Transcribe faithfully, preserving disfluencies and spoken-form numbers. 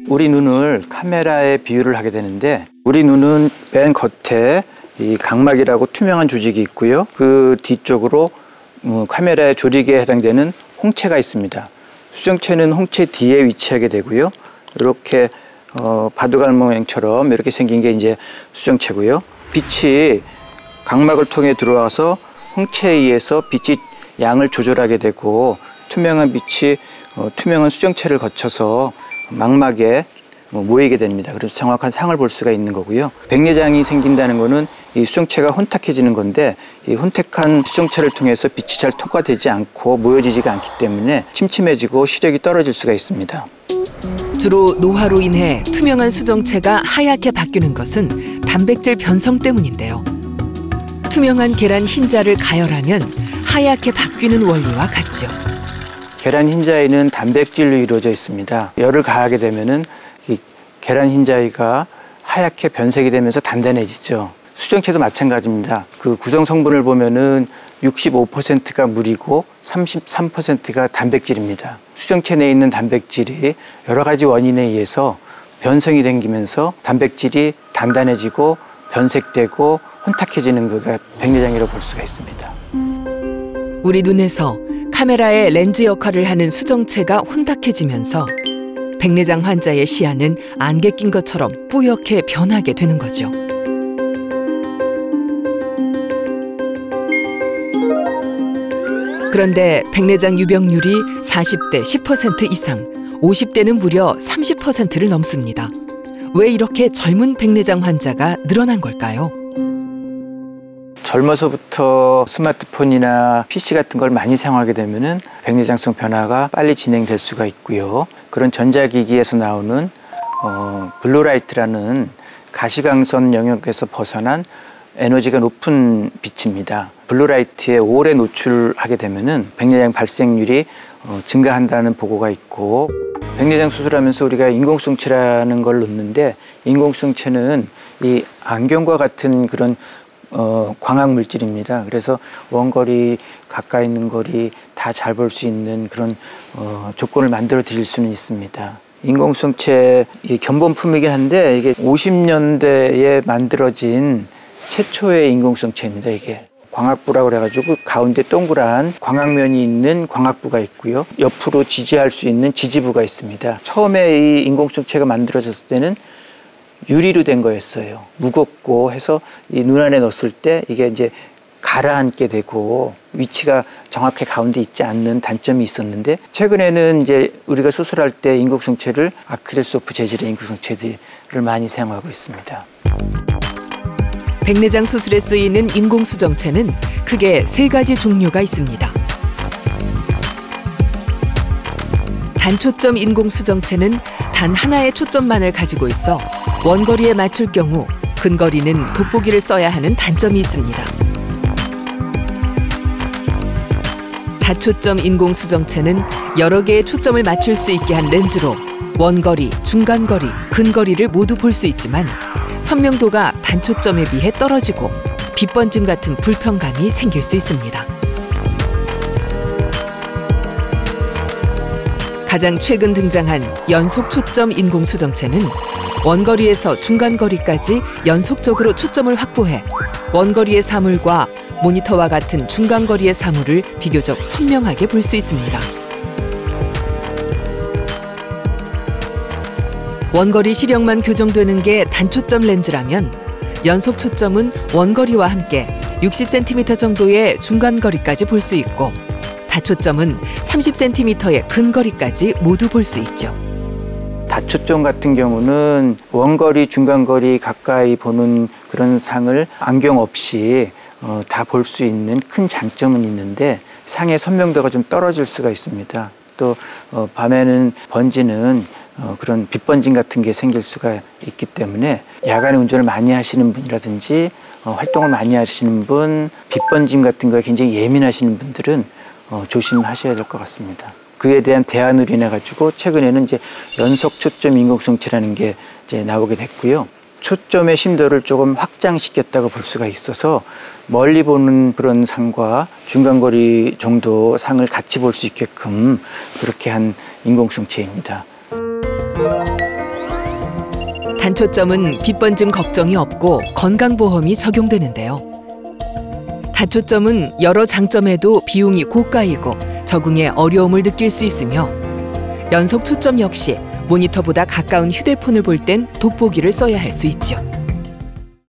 우리 눈을 카메라에 비유를 하게 되는데, 우리 눈은 맨 겉에 이 각막이라고 투명한 조직이 있고요. 그 뒤쪽으로 카메라의 조직에 해당되는 홍채가 있습니다. 수정체는 홍채 뒤에 위치하게 되고요. 이렇게 어, 바둑알 모양처럼 이렇게 생긴 게 이제 수정체고요. 빛이 각막을 통해 들어와서 홍채에 의해서 빛이 양을 조절하게 되고, 투명한 빛이 어, 투명한 수정체를 거쳐서 망막에 뭐 모이게 됩니다. 그래서 정확한 상을 볼 수가 있는 거고요. 백내장이 생긴다는 거는 이 수정체가 혼탁해지는 건데, 이 혼탁한 수정체를 통해서 빛이 잘 통과되지 않고 모여지지가 않기 때문에 침침해지고 시력이 떨어질 수가 있습니다. 주로 노화로 인해 투명한 수정체가 하얗게 바뀌는 것은 단백질 변성 때문인데요. 투명한 계란 흰자를 가열하면 하얗게 바뀌는 원리와 같죠. 계란 흰자에는 단백질로 이루어져 있습니다. 열을 가하게 되면은 이 계란 흰자가 하얗게 변색이 되면서 단단해지죠. 수정체도 마찬가지입니다. 그 구성 성분을 보면은 육십오 퍼센트가 물이고 삼십삼 퍼센트가 단백질입니다. 수정체 내에 있는 단백질이 여러 가지 원인에 의해서 변성이 생기면서 단백질이 단단해지고 변색되고 혼탁해지는 거가 백내장이라고 볼 수가 있습니다. 우리 눈에서 카메라의 렌즈 역할을 하는 수정체가 혼탁해지면서 백내장 환자의 시야는 안개 낀 것처럼 뿌옇게 변하게 되는 거죠. 그런데 백내장 유병률이 사십 대 십 퍼센트 이상, 오십 대는 무려 삼십 퍼센트를 넘습니다. 왜 이렇게 젊은 백내장 환자가 늘어난 걸까요? 젊어서부터 스마트폰이나 피씨 같은 걸 많이 사용하게 되면은 백내장성 변화가 빨리 진행될 수가 있고요. 그런 전자기기에서 나오는 어, 블루라이트라는 가시광선 영역에서 벗어난 에너지가 높은 빛입니다. 블루라이트에 오래 노출하게 되면은 백내장 발생률이 어, 증가한다는 보고가 있고, 백내장 수술하면서 우리가 인공수정체라는 걸 넣는데, 인공수정체는 이 안경과 같은 그런 어, 광학 물질입니다. 그래서 원거리, 가까이 있는 거리 다 잘 볼 수 있는 그런 어, 조건을 만들어 드릴 수는 있습니다. 인공수정체 견본품이긴 한데, 이게 오십 년대에 만들어진 최초의 인공수정체입니다. 이게 광학부라고 그래가지고 가운데 동그란 광학면이 있는 광학부가 있고요. 옆으로 지지할 수 있는 지지부가 있습니다. 처음에 이 인공수정체가 만들어졌을 때는 유리로 된 거였어요. 무겁고 해서 이 눈 안에 넣었을 때 이게 이제 가라앉게 되고 위치가 정확히 가운데 있지 않는 단점이 있었는데, 최근에는 이제 우리가 수술할 때 인공수정체를 아크릴 소프 재질의 인공수정체들을 많이 사용하고 있습니다. 백내장 수술에 쓰이는 인공수정체는 크게 세 가지 종류가 있습니다. 단초점 인공수정체는 단 하나의 초점만을 가지고 있어 원거리에 맞출 경우 근거리는 돋보기를 써야 하는 단점이 있습니다. 다초점 인공수정체는 여러 개의 초점을 맞출 수 있게 한 렌즈로 원거리, 중간거리, 근거리를 모두 볼 수 있지만 선명도가 단초점에 비해 떨어지고 빛번짐 같은 불편감이 생길 수 있습니다. 가장 최근 등장한 연속 초점 인공수정체는 원거리에서 중간거리까지 연속적으로 초점을 확보해 원거리의 사물과 모니터와 같은 중간거리의 사물을 비교적 선명하게 볼 수 있습니다. 원거리 시력만 교정되는 게 단초점 렌즈라면 연속 초점은 원거리와 함께 육십 센티미터 정도의 중간거리까지 볼 수 있고, 다초점은 삼십 센티미터의 근거리까지 모두 볼 수 있죠. 다초점 같은 경우는 원거리, 중간거리 가까이 보는 그런 상을 안경 없이 어, 다 볼 수 있는 큰 장점은 있는데, 상의 선명도가 좀 떨어질 수가 있습니다. 또 어, 밤에는 번지는 어, 그런 빛번짐 같은 게 생길 수가 있기 때문에 야간에 운전을 많이 하시는 분이라든지 어, 활동을 많이 하시는 분, 빛번짐 같은 거에 굉장히 예민하시는 분들은 어, 조심하셔야 될 것 같습니다. 그에 대한 대안으로 인해 가지고 최근에는 이제 연속 초점 인공수정체라는 게 이제 나오게 됐고요. 초점의 심도를 조금 확장시켰다고 볼 수가 있어서 멀리 보는 그런 상과 중간거리 정도 상을 같이 볼 수 있게끔 그렇게 한 인공수정체입니다. 단초점은 빛번짐 걱정이 없고 건강보험이 적용되는데요. 다초점은 여러 장점에도 비용이 고가이고 적응에 어려움을 느낄 수 있으며 연속 초점 역시 모니터보다 가까운 휴대폰을 볼 땐 돋보기를 써야 할 수 있죠.